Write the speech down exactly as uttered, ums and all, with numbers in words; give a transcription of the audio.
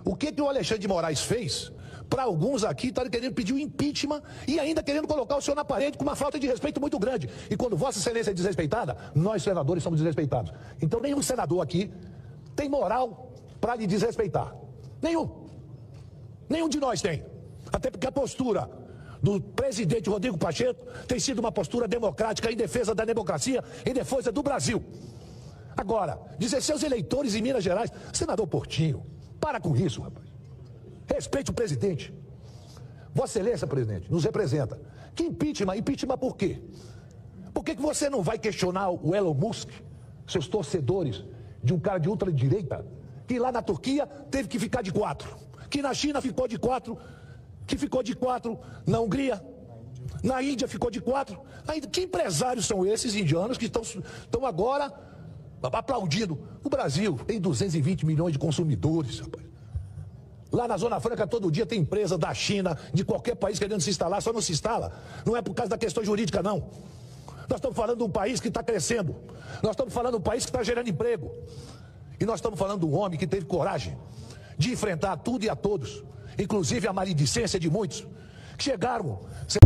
O que, que o Alexandre de Moraes fez? Para alguns aqui estarem querendo pedir o impeachment e ainda querendo colocar o senhor na parede com uma falta de respeito muito grande. E quando Vossa Excelência é desrespeitada, nós senadores somos desrespeitados. Então nenhum senador aqui tem moral para lhe desrespeitar. Nenhum. Nenhum de nós tem. Até porque a postura do presidente Rodrigo Pacheco tem sido uma postura democrática em defesa da democracia, em defesa do Brasil. Agora, dizer seus eleitores em Minas Gerais, senador Portinho, para com isso, rapaz. Respeite o presidente. Vossa Excelência, presidente, nos representa. Que impeachment? Impeachment por quê? Por que que você não vai questionar o Elon Musk, seus torcedores, de um cara de ultradireita, que lá na Turquia teve que ficar de quatro, que na China ficou de quatro, que ficou de quatro na Hungria, na Índia ficou de quatro. Ainda, que empresários são esses indianos que estão, estão agora aplaudindo? O Brasil tem duzentos e vinte milhões de consumidores, rapaz. Lá na Zona Franca, todo dia tem empresa da China, de qualquer país querendo se instalar, só não se instala. Não é por causa da questão jurídica, não. Nós estamos falando de um país que está crescendo. Nós estamos falando de um país que está gerando emprego. E nós estamos falando de um homem que teve coragem de enfrentar tudo e a todos, inclusive a maledicência de muitos, que chegaram...